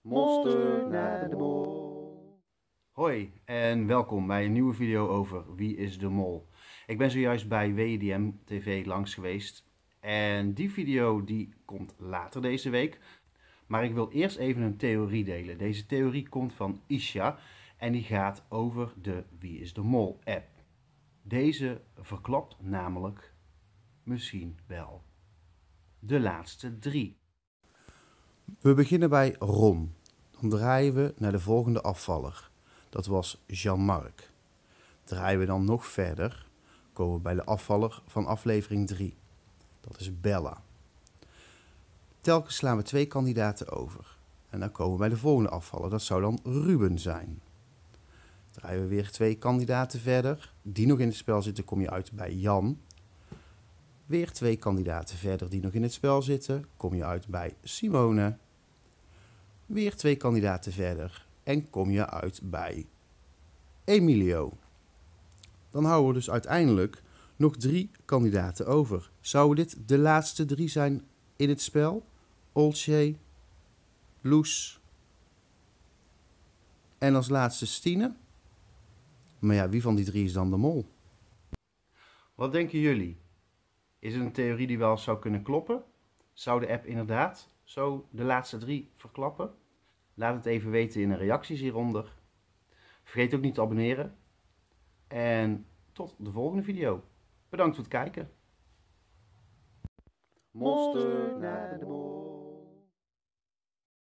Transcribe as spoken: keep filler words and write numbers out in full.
Monster naar de mol. Hoi en welkom bij een nieuwe video over Wie is de Mol. Ik ben zojuist bij W D M T V langs geweest en die video die komt later deze week. Maar ik wil eerst even een theorie delen. Deze theorie komt van Isha en die gaat over de Wie is de Mol app. Deze verklapt namelijk misschien wel de laatste drie. We beginnen bij Ron. Dan draaien we naar de volgende afvaller. Dat was Jean-Marc. Draaien we dan nog verder, komen we bij de afvaller van aflevering drie. Dat is Bella. Telkens slaan we twee kandidaten over. En dan komen we bij de volgende afvaller. Dat zou dan Ruben zijn. Draaien we weer twee kandidaten verder. Die nog in het spel zitten, kom je uit bij Jan. Weer twee kandidaten verder die nog in het spel zitten, kom je uit bij Simone. Weer twee kandidaten verder en kom je uit bij Emilio. Dan houden we dus uiteindelijk nog drie kandidaten over. Zouden dit de laatste drie zijn in het spel? Olsje, Loes en als laatste Stine? Maar ja, wie van die drie is dan de mol? Wat denken jullie? Is het een theorie die wel zou kunnen kloppen? Zou de app inderdaad zo de laatste drie verklappen? Laat het even weten in de reacties hieronder. Vergeet ook niet te abonneren. En tot de volgende video. Bedankt voor het kijken. Monster naar de mol.